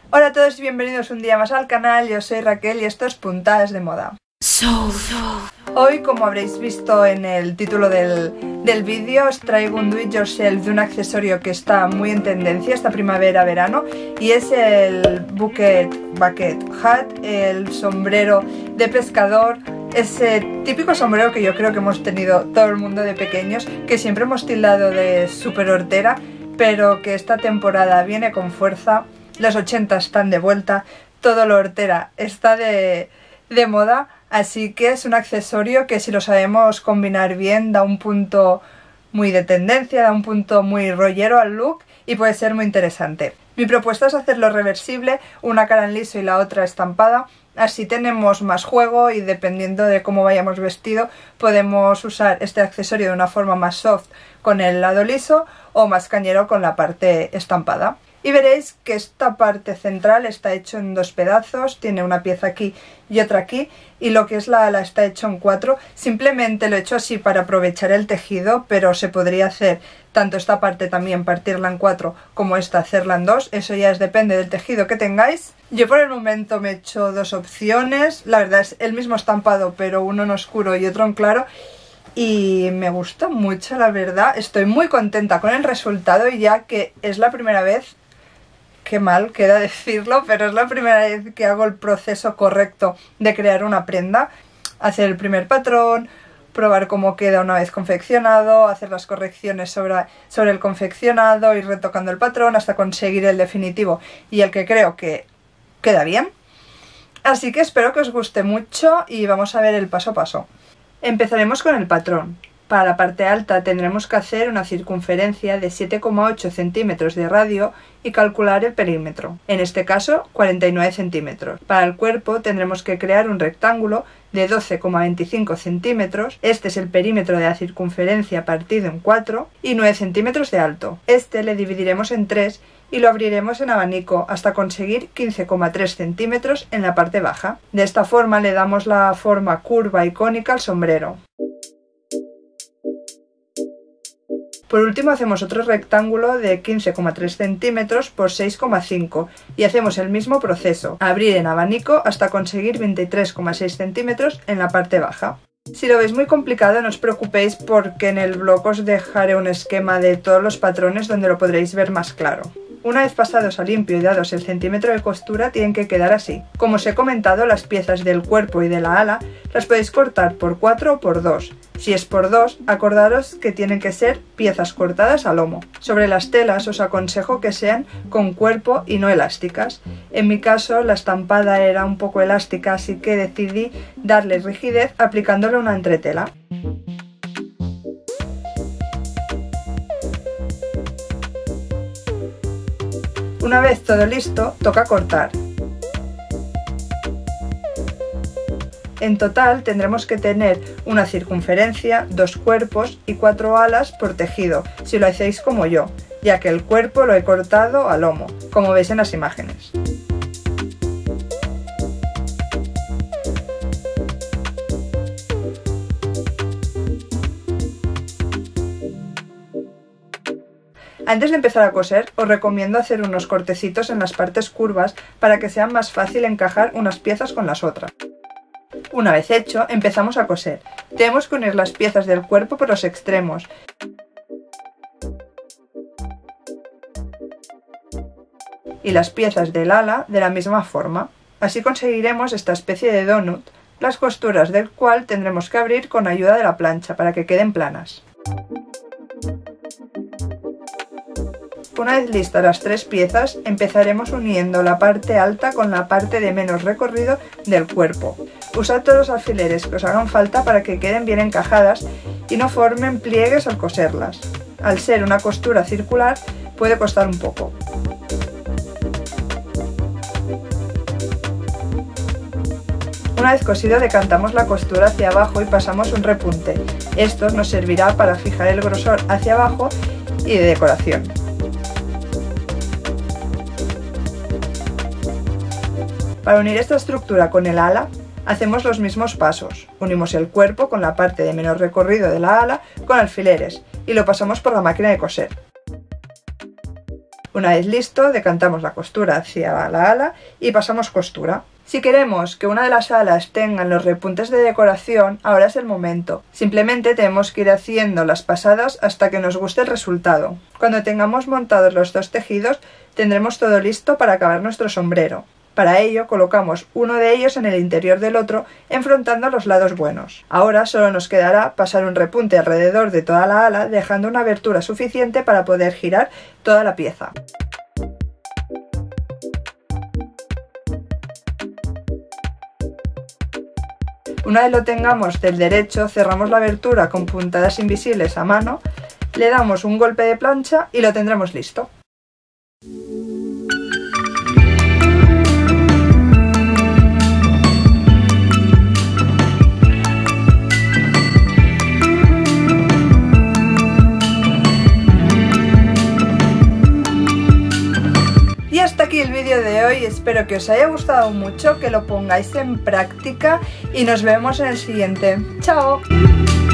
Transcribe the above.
Hola a todos y bienvenidos un día más al canal, yo soy Raquel y esto es Puntadas de Moda. Hoy, como habréis visto en el título del vídeo, os traigo un do it yourself de un accesorio que está muy en tendencia esta primavera-verano y es el bucket hat, el sombrero de pescador, ese típico sombrero que yo creo que hemos tenido todo el mundo de pequeños, que siempre hemos tildado de súper hortera, pero que esta temporada viene con fuerza. Los 80 están de vuelta, todo lo hortera está de moda, así que es un accesorio que si lo sabemos combinar bien da un punto muy de tendencia, da un punto muy rollero al look y puede ser muy interesante. Mi propuesta es hacerlo reversible, una cara en liso y la otra estampada, así tenemos más juego y dependiendo de cómo vayamos vestido podemos usar este accesorio de una forma más soft con el lado liso o más cañero con la parte estampada. Y veréis que esta parte central está hecho en dos pedazos, tiene una pieza aquí y otra aquí, y lo que es la ala está hecho en cuatro. Simplemente lo he hecho así para aprovechar el tejido, pero se podría hacer tanto esta parte también partirla en cuatro como esta hacerla en dos, eso ya depende del tejido que tengáis. Yo por el momento me he hecho dos opciones, la verdad es el mismo estampado pero uno en oscuro y otro en claro. Y me gusta mucho, la verdad, estoy muy contenta con el resultado y ya que es la primera vez, qué mal queda decirlo, pero es la primera vez que hago el proceso correcto de crear una prenda. Hacer el primer patrón, probar cómo queda una vez confeccionado, hacer las correcciones sobre el confeccionado, ir retocando el patrón hasta conseguir el definitivo y el que creo que queda bien. Así que espero que os guste mucho y vamos a ver el paso a paso. Empezaremos con el patrón. Para la parte alta tendremos que hacer una circunferencia de 7,8 centímetros de radio y calcular el perímetro, en este caso 49 centímetros. Para el cuerpo tendremos que crear un rectángulo de 12,25 centímetros, este es el perímetro de la circunferencia partido en 4 y 9 centímetros de alto. Este le dividiremos en 3 y lo abriremos en abanico hasta conseguir 15,3 centímetros en la parte baja. De esta forma le damos la forma curva y cónica al sombrero. Por último hacemos otro rectángulo de 15,3 centímetros por 6,5 y hacemos el mismo proceso, abrir en abanico hasta conseguir 23,6 centímetros en la parte baja. Si lo veis muy complicado no os preocupéis porque en el blog os dejaré un esquema de todos los patrones donde lo podréis ver más claro. Una vez pasados a limpio y dados el centímetro de costura tienen que quedar así. Como os he comentado, las piezas del cuerpo y de la ala las podéis cortar por 4 o por 2. Si es por 2, acordaros que tienen que ser piezas cortadas a lomo. Sobre las telas os aconsejo que sean con cuerpo y no elásticas. En mi caso la estampada era un poco elástica, así que decidí darle rigidez aplicándole una entretela. Una vez todo listo, toca cortar. En total tendremos que tener una circunferencia, 2 cuerpos y 4 alas por tejido, si lo hacéis como yo, ya que el cuerpo lo he cortado a lomo, como veis en las imágenes. Antes de empezar a coser, os recomiendo hacer unos cortecitos en las partes curvas para que sea más fácil encajar unas piezas con las otras. Una vez hecho, empezamos a coser. Tenemos que unir las piezas del cuerpo por los extremos. Y las piezas del ala de la misma forma. Así conseguiremos esta especie de donut, las costuras del cual tendremos que abrir con ayuda de la plancha para que queden planas. Una vez listas las 3 piezas, empezaremos uniendo la parte alta con la parte de menos recorrido del cuerpo. Usad todos los alfileres que os hagan falta para que queden bien encajadas y no formen pliegues al coserlas. Al ser una costura circular, puede costar un poco. Una vez cosido, decantamos la costura hacia abajo y pasamos un repunte. Esto nos servirá para fijar el grosor hacia abajo y de decoración. Para unir esta estructura con el ala, hacemos los mismos pasos. Unimos el cuerpo con la parte de menor recorrido de la ala con alfileres y lo pasamos por la máquina de coser. Una vez listo, decantamos la costura hacia la ala y pasamos costura. Si queremos que una de las alas tengan los repuntes de decoración, ahora es el momento. Simplemente tenemos que ir haciendo las pasadas hasta que nos guste el resultado. Cuando tengamos montados los dos tejidos, tendremos todo listo para acabar nuestro sombrero. Para ello colocamos uno de ellos en el interior del otro, enfrentando los lados buenos. Ahora solo nos quedará pasar un repunte alrededor de toda la ala, dejando una abertura suficiente para poder girar toda la pieza. Una vez lo tengamos del derecho, cerramos la abertura con puntadas invisibles a mano, le damos un golpe de plancha y lo tendremos listo. Y hasta aquí el vídeo de hoy, espero que os haya gustado mucho, que lo pongáis en práctica y nos vemos en el siguiente. ¡Chao!